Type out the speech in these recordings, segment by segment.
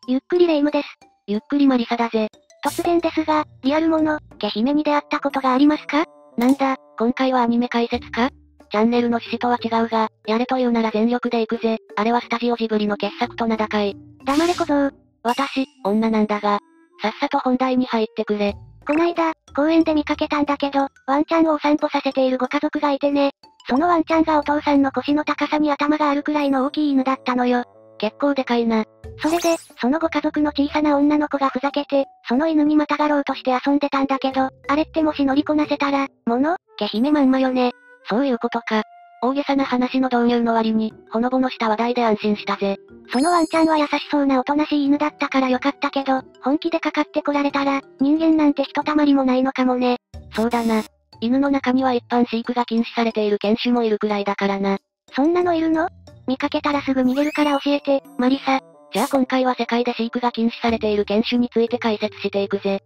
ゆっくりレ夢ムです。 ゆっくりマリサだぜ。 突然ですが、リアルもの、毛姫に出会ったことがありますか？ なんだ、今回はアニメ解説か？チャンネルの趣旨とは違うが、やれと言うなら全力で行くぜ。あれはスタジオジブリの傑作と名高い。 黙れ小僧。 私、女なんだが、さっさと本題に入ってくれ。 こないだ、公園で見かけたんだけど、ワンちゃんをお散歩させているご家族がいてね。そのワンちゃんがお父さんの腰の高さに頭があるくらいの大きい犬だったのよ。 結構でかいな。 それで、そのご家族の小さな女の子がふざけて、その犬にまたがろうとして遊んでたんだけど、あれってもし乗りこなせたら、毛姫まんまよね。 そういうことか。大げさな話の導入の割に、ほのぼのした話題で安心したぜ。 そのワンちゃんは優しそうなおとなしい犬だったからよかったけど、本気でかかってこられたら、人間なんてひとたまりもないのかもね。 そうだな。犬の中には一般飼育が禁止されている犬種もいるくらいだからな。 そんなのいるの？見かけたらすぐ逃げるから教えて、マリサ。 じゃあ今回は世界で飼育が禁止されている犬種について解説していくぜ。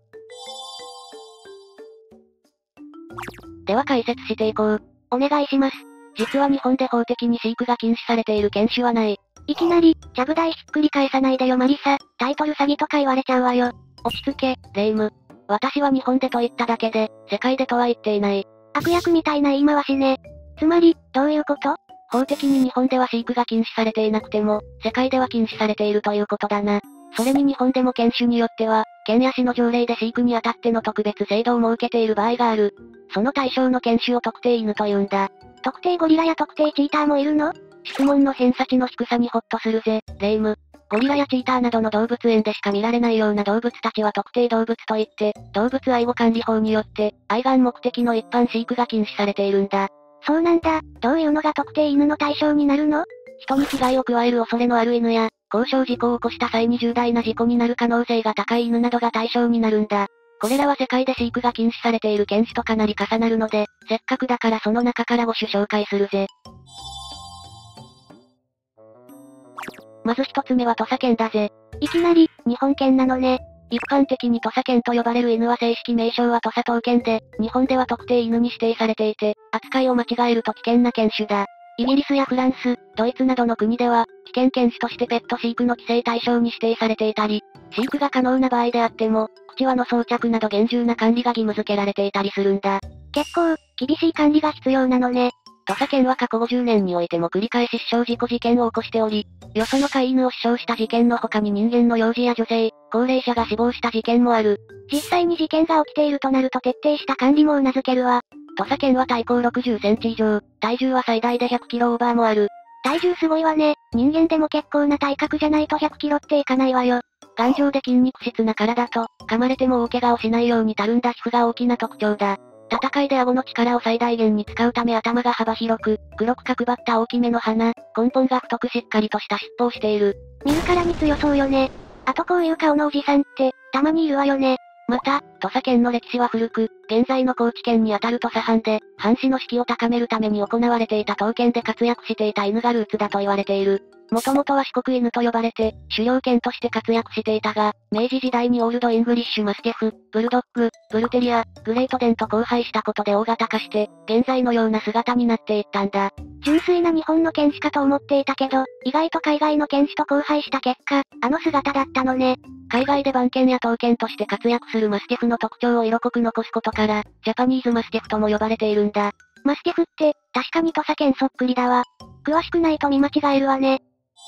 では解説していこう。 お願いします。 実は日本で法的に飼育が禁止されている犬種はない。 いきなり、ちゃぶ台ひっくり返さないでよマリサ。タイトル詐欺とか言われちゃうわよ。 落ち着け、レ夢ム。私は日本でと言っただけで、世界でとは言っていない。 悪役みたいな言い回しね。つまり、どういうこと？ 法的に日本では飼育が禁止されていなくても、世界では禁止されているということだな。それに日本でも犬種によっては、県や市の条例で飼育にあたっての特別制度を設けている場合がある。その対象の犬種を特定犬と言うんだ。 特定ゴリラや特定チーターもいるの？ 質問の偏差値の低さにホッとするぜ、レ夢ム。ゴリラやチーターなどの動物園でしか見られないような動物たちは特定動物といって、動物愛護管理法によって、愛玩目的の一般飼育が禁止されているんだ。 そうなんだ。どういうのが特定犬の対象になるの？ 人に危害を加える恐れのある犬や、交渉事故を起こした際に重大な事故になる可能性が高い犬などが対象になるんだ。これらは世界で飼育が禁止されている犬種とかなり重なるので、せっかくだからその中から5種紹介するぜ。まず一つ目は土佐犬だぜ。 いきなり、日本犬なのね。 一般的に土佐犬と呼ばれる犬は正式名称は土佐闘犬で、日本では特定犬に指定されていて、扱いを間違えると危険な犬種だ。イギリスやフランス、ドイツなどの国では、危険犬種としてペット飼育の規制対象に指定されていたり、飼育が可能な場合であっても、口輪の装着など厳重な管理が義務付けられていたりするんだ。 結構、厳しい管理が必要なのね。 土佐犬は過去50年においても繰り返し死傷事故事件を起こしており、よその飼い犬を死傷した事件の他に人間の幼児や女性、高齢者が死亡した事件もある。 実際に事件が起きているとなると徹底した管理も頷けるわ。 土佐犬は体高60センチ以上、体重は最大で100キロオーバーもある。 体重すごいわね。人間でも結構な体格じゃないと100キロっていかないわよ。 頑丈で筋肉質な体と、噛まれても大怪我をしないようにたるんだ皮膚が大きな特徴だ。戦いで顎の力を最大限に使うため頭が幅広く、黒く角張った大きめの鼻、根本が太くしっかりとした尻尾をしている。 見るからに強そうよね。あとこういう顔のおじさんって、たまにいるわよね。 また、土佐犬の歴史は古く、現在の高知県にあたる土佐藩で、藩士の士気を高めるために行われていた刀剣で活躍していた犬がルーツだと言われている。もともとは四国犬と呼ばれて、狩猟犬として活躍していたが、明治時代にオールドイングリッシュマスティフ、ブルドッグ、ブルテリア、グレートデンと交配したことで大型化して、現在のような姿になっていったんだ。 純粋な日本の犬種かと思っていたけど、意外と海外の犬種と交配した結果、あの姿だったのね。 海外で番犬や刀剣として活躍するマスティフの特徴を色濃く残すことから、ジャパニーズマスティフとも呼ばれているんだ。 マスティフって、確かに土佐犬そっくりだわ。詳しくないと見間違えるわね。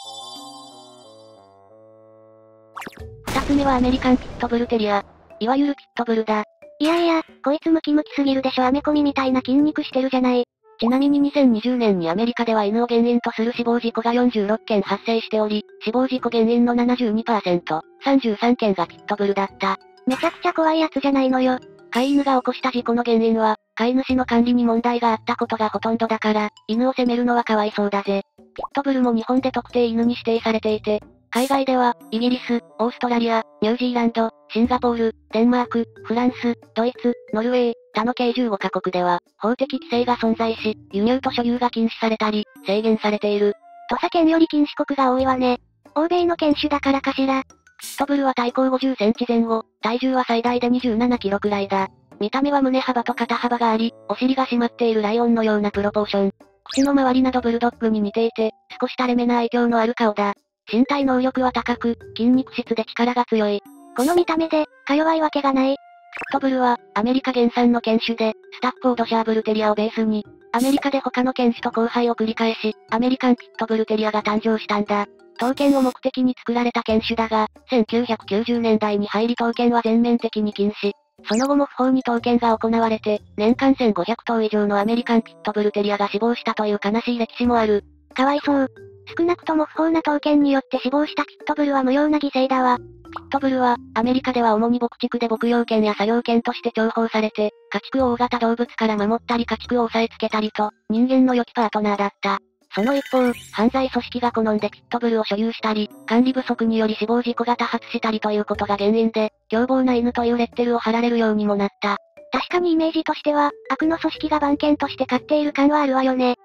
二つ目はアメリカンピットブルテリア。いわゆるピットブルだ。 いやいや、こいつムキムキすぎるでしょアメコミみたいな筋肉してるじゃない。 ちなみに2020年にアメリカでは犬を原因とする死亡事故が46件発生しており、死亡事故原因の 72%、33件がピットブルだった。 めちゃくちゃ怖いやつじゃないのよ。 飼い犬が起こした事故の原因は、飼い主の管理に問題があったことがほとんどだから、犬を責めるのはかわいそうだぜ。ピットブルも日本で特定犬に指定されていて、海外では、イギリス、オーストラリア、ニュージーランド、シンガポール、デンマーク、フランス、ドイツ、ノルウェー、他の計15カ国では、法的規制が存在し、輸入と所有が禁止されたり、制限されている。 土佐犬より禁止国が多いわね。欧米の犬種だからかしら。 ピットブルは体高50センチ前後、体重は最大で27キロくらいだ。見た目は胸幅と肩幅があり、お尻が締まっているライオンのようなプロポーション。口の周りなどブルドッグに似ていて、少し垂れ目な愛嬌のある顔だ。 身体能力は高く、筋肉質で力が強い。 この見た目で、か弱いわけがない。 ピットブルは、アメリカ原産の犬種で、スタッフォードシャーブルテリアをベースに、アメリカで他の犬種と交配を繰り返し、アメリカンピットブルテリアが誕生したんだ。闘犬を目的に作られた犬種だが、1990年代に入り闘犬は全面的に禁止。その後も不法に闘犬が行われて、年間1500頭以上のアメリカンピットブルテリアが死亡したという悲しい歴史もある。 かわいそう。少なくとも不法な闘犬によって死亡したピットブルは無用な犠牲だわ。 ピットブルは、アメリカでは主に牧畜で牧羊犬や作業犬として重宝されて、家畜を大型動物から守ったり家畜を押さえつけたりと、人間の良きパートナーだった。その一方、犯罪組織が好んでピットブルを所有したり、管理不足により死亡事故が多発したりということが原因で、凶暴な犬というレッテルを貼られるようにもなった。 確かにイメージとしては、悪の組織が番犬として飼っている感はあるわよね。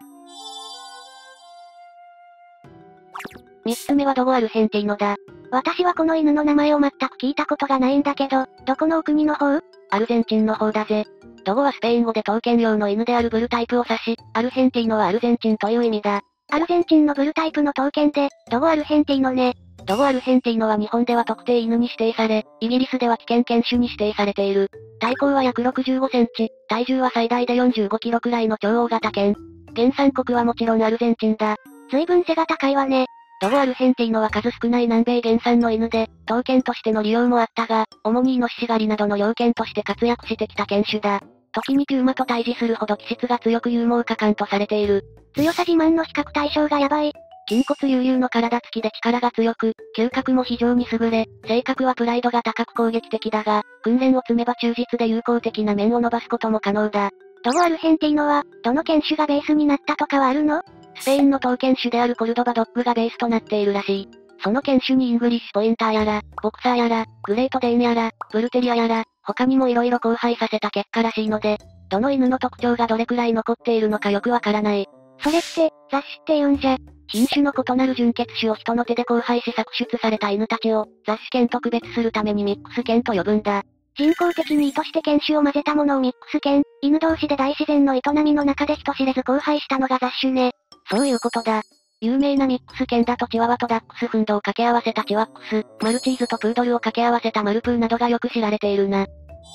三つ目はドゴアルヘンティーノだ。 私はこの犬の名前を全く聞いたことがないんだけど、どこのお国の方？ アルゼンチンの方だぜ。ドゴはスペイン語で闘犬用の犬であるブルタイプを指し、アルヘンティーノはアルゼンチンという意味だ。 アルゼンチンのブルタイプの闘犬で、ドゴアルヘンティーノね。 ドゴアルヘンティーノは日本では特定犬に指定され、イギリスでは危険犬種に指定されている。体高は約65センチ、体重は最大で45キロくらいの超大型犬。原産国はもちろんアルゼンチンだ。 随分背が高いわね。 ドゴアルヘンティーノは数少ない南米原産の犬で、闘犬としての利用もあったが、主にイノシシ狩りなどの猟犬として活躍してきた犬種だ。時にピューマと対峙するほど気質が強く勇猛果敢とされている。 強さ自慢の比較対象がやばい。 筋骨隆々の体つきで力が強く、嗅覚も非常に優れ、性格はプライドが高く攻撃的だが、訓練を積めば忠実で友好的な面を伸ばすことも可能だ。 ドゴアルヘンティーノは、どの犬種がベースになったとかはあるの？ スペインの闘犬種であるコルドバドッグがベースとなっているらしい。その犬種にイングリッシュポインターやら、ボクサーやら、グレートデーンやら、ブルテリアやら、他にも色々交配させた結果らしいので、どの犬の特徴がどれくらい残っているのかよくわからない。 それって、雑種って言うんじゃ。 品種の異なる純血種を人の手で交配し搾出された犬たちを、雑種犬と区別するためにミックス犬と呼ぶんだ。 人工的に意図して犬種を混ぜたものをミックス犬、犬同士で大自然の営みの中で人知れず交配したのが雑種ね。 そういうことだ。有名なミックス犬だとチワワとダックスフンドを掛け合わせたチワックス、マルチーズとプードルを掛け合わせたマルプーなどがよく知られているな。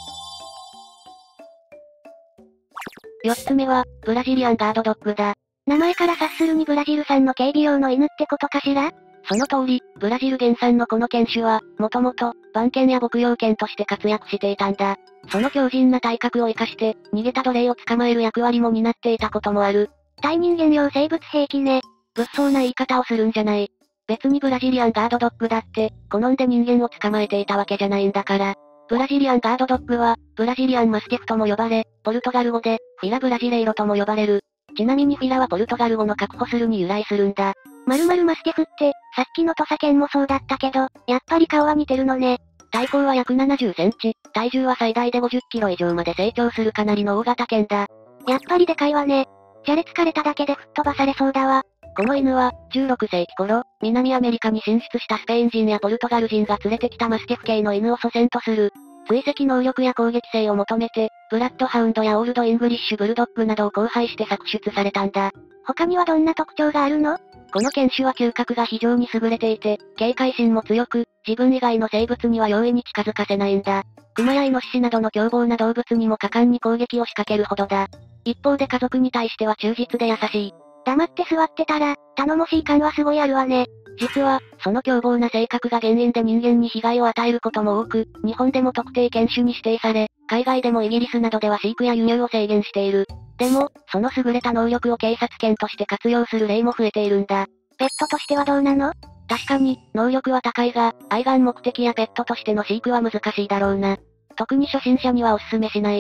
四つ目は、ブラジリアンガードドッグだ。 名前から察するにブラジル産の警備用の犬ってことかしら？ その通り、ブラジル原産のこの犬種は、もともと、番犬や牧羊犬として活躍していたんだ。その強靭な体格を生かして、逃げた奴隷を捕まえる役割も担っていたこともある。 対人間用生物兵器ね。 物騒な言い方をするんじゃない。別にブラジリアンガードドッグだって、好んで人間を捕まえていたわけじゃないんだから。ブラジリアンガードドッグは、ブラジリアンマスティフとも呼ばれ、ポルトガル語で、フィラブラジレイロとも呼ばれる。ちなみにフィラはポルトガル語の確保するに由来するんだ。 〇〇マスティフって、さっきの土佐犬もそうだったけど、やっぱり顔は似てるのね。 体高は約70センチ、体重は最大で50キロ以上まで成長するかなりの大型犬だ。 やっぱりでかいわね。じゃれ疲れただけで吹っ飛ばされそうだわ。 この犬は、16世紀頃、南アメリカに進出したスペイン人やポルトガル人が連れてきたマスティフ系の犬を祖先とする。追跡能力や攻撃性を求めて、ブラッドハウンドやオールドイングリッシュブルドッグなどを交配して搾出されたんだ。 他にはどんな特徴があるの？ この犬種は嗅覚が非常に優れていて、警戒心も強く、自分以外の生物には容易に近づかせないんだ。熊やイノシシなどの凶暴な動物にも果敢に攻撃を仕掛けるほどだ。一方で家族に対しては忠実で優しい。 黙って座ってたら、頼もしい感はすごいあるわね。 実は、その凶暴な性格が原因で人間に被害を与えることも多く、日本でも特定犬種に指定され、海外でもイギリスなどでは飼育や輸入を制限している。でも、その優れた能力を警察犬として活用する例も増えているんだ。 ペットとしてはどうなの？ 確かに、能力は高いが、愛玩目的やペットとしての飼育は難しいだろうな。特に初心者にはおすすめしない。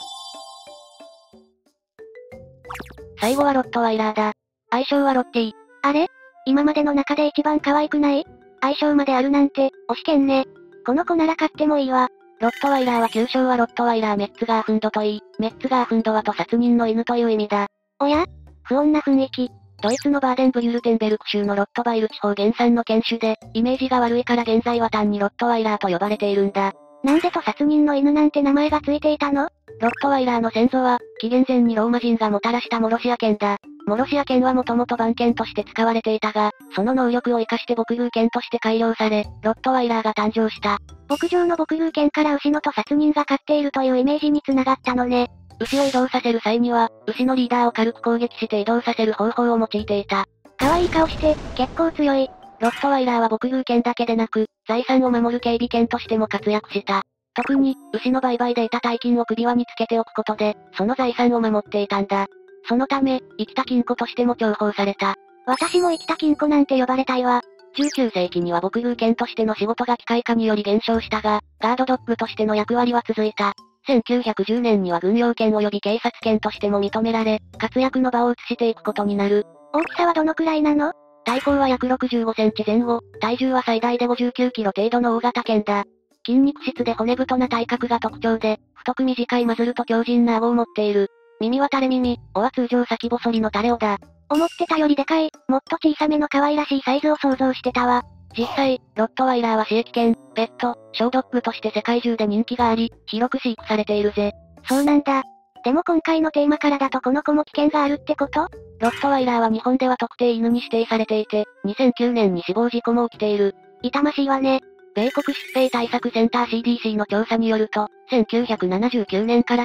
最後はロットワイラーだ。愛称はロッティ。 あれ？今までの中で一番可愛くない？愛称まであるなんて、推し犬ね。この子なら飼ってもいいわ。 ロットワイラーは旧称はロットワイラーメッツガーフンドといい、メッツガーフンドは屠殺人の犬という意味だ。 おや？不穏な雰囲気。 ドイツのバーデンブユルテンベルク州のロットバイル地方原産の犬種で、イメージが悪いから現在は単にロットワイラーと呼ばれているんだ。 なんで屠殺人の犬なんて名前がついていたの？ ロットワイラーの先祖は、紀元前にローマ人がもたらしたモロシア犬だ。 モロシア犬はもともと番犬として使われていたが、その能力を活かして牧牛犬として改良され、ロットワイラーが誕生した。 牧場の牧牛犬から牛の屠殺人が飼っているというイメージに繋がったのね。 牛を移動させる際には、牛のリーダーを軽く攻撃して移動させる方法を用いていた。 可愛い顔して、結構強い。 ロットワイラーは牧牛犬だけでなく、財産を守る警備犬としても活躍した。特に、牛の売買で得た大金を首輪につけておくことで、その財産を守っていたんだ。そのため、生きた金庫としても重宝された。 私も生きた金庫なんて呼ばれたいわ。 19世紀には牧牛犬としての仕事が機械化により減少したが、ガードドッグとしての役割は続いた。1910年には軍用犬及び警察犬としても認められ、活躍の場を移していくことになる。 大きさはどのくらいなの？ 体高は約65センチ前後、体重は最大で59キロ程度の大型犬だ。筋肉質で骨太な体格が特徴で、太く短いマズルと強靭な顎を持っている。耳は垂れ耳、尾は通常先細りの垂れ尾だ。 思ってたよりでかい、もっと小さめの可愛らしいサイズを想像してたわ。 実際、ロットワイラーは刺激犬、ペット、小ドッグとして世界中で人気があり、広く飼育されているぜ。 そうなんだ。でも今回のテーマからだとこの子も危険があるってこと？ ロットワイラーは日本では特定犬に指定されていて、2009年に死亡事故も起きている。 痛ましいわね。 米国疾病対策センター CDC の調査によると、1979年から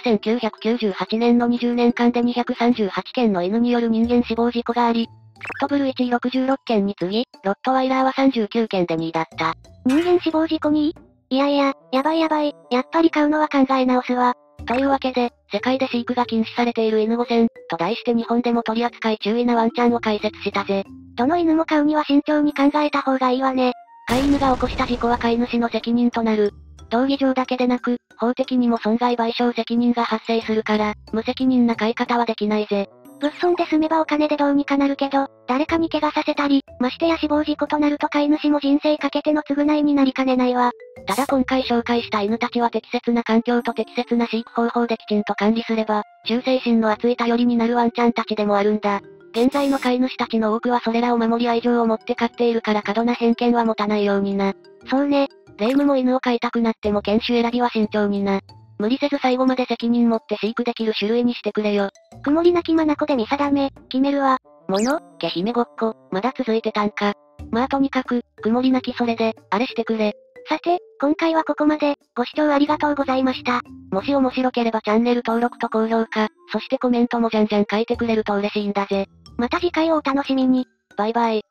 1998年の20年間で238件の犬による人間死亡事故があり、ピットブル1位66件に次ぎ、ロットワイラーは39件で2位だった。 人間死亡事故に？いやいや、やばい。やっぱり飼うのは考え直すわ。 というわけで、世界で飼育が禁止されている犬5000と題して日本でも取り扱い注意なワンちゃんを解説したぜ。 どの犬も飼うには慎重に考えた方がいいわね。 飼い犬が起こした事故は飼い主の責任となる。道義上だけでなく、法的にも損害賠償責任が発生するから、無責任な飼い方はできないぜ。 物損で済めばお金でどうにかなるけど、誰かに怪我させたり、ましてや死亡事故となると飼い主も人生かけての償いになりかねないわ。 ただ今回紹介した犬たちは適切な環境と適切な飼育方法できちんと管理すれば、忠誠心の厚い頼りになるワンちゃんたちでもあるんだ。現在の飼い主たちの多くはそれらを守り愛情を持って飼っているから過度な偏見は持たないようにな。 そうね。 霊夢も犬を飼いたくなっても犬種選びは慎重にな。無理せず最後まで責任持って飼育できる種類にしてくれよ。 曇りなき眼で見定め、決めるわ。 毛姫ごっこ、まだ続いてたんか。まあとにかく、曇りなきそれで、あれしてくれ。 さて、今回はここまで、ご視聴ありがとうございました。 もし面白ければチャンネル登録と高評価、そしてコメントもじゃんじゃん書いてくれると嬉しいんだぜ。 また次回をお楽しみに。 バイバイ。